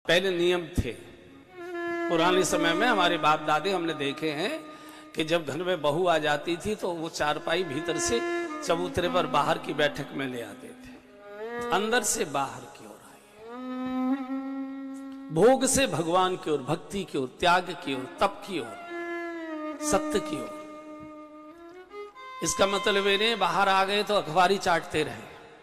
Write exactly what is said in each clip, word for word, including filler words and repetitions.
पहले नियम थे। पुराने समय में हमारे बाप दादे हमने देखे हैं कि जब घर में बहू आ जाती थी तो वो चारपाई भीतर से चबूतरे पर बाहर की बैठक में ले आते थे। अंदर से बाहर की ओर आई, भोग से भगवान की ओर, भक्ति की ओर, त्याग की ओर, तप की ओर, सत्य की ओर। इसका मतलब ये नहीं बाहर आ गए तो अखबारी चाटते रहे।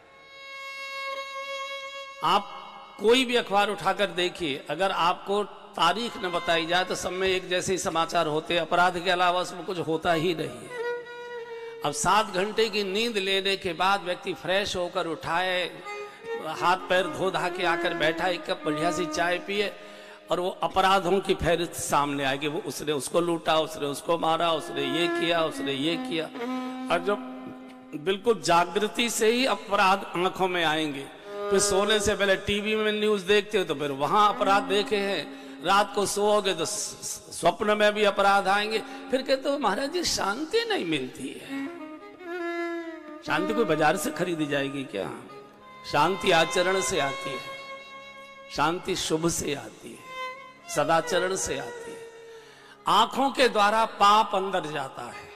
आप कोई भी अखबार उठाकर देखिए, अगर आपको तारीख न बताई जाए तो सब में एक जैसे ही समाचार होते, अपराध के अलावा उसमें कुछ होता ही नहीं है। अब सात घंटे की नींद लेने के बाद व्यक्ति फ्रेश होकर उठाए, हाथ पैर धो धा के आकर बैठा, एक कप बढ़िया सी चाय पिए और वो अपराधों की फहरिस्त सामने आएगी। वो उसने उसको लूटा, उसने उसको मारा, उसने ये किया, उसने ये किया। और जब बिल्कुल जागृति से ही अपराध आंखों में आएंगे, फिर सोने से पहले टीवी में न्यूज देखते हो तो फिर वहां अपराध देखे हैं, रात को सोओगे तो स्वप्न में भी अपराध आएंगे। फिर कहते हो महाराज जी शांति नहीं मिलती है। शांति कोई बाजार से खरीदी जाएगी क्या? शांति आचरण से आती है, शांति शुभ से आती है, सदाचरण से आती है। आंखों के द्वारा पाप अंदर जाता है।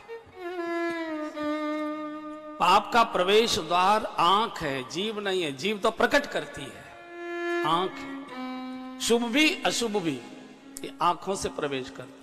पाप का प्रवेश द्वार आंख है, जीव नहीं है। जीव तो प्रकट करती है, आंख। शुभ भी अशुभ भी ये आंखों से प्रवेश करता है।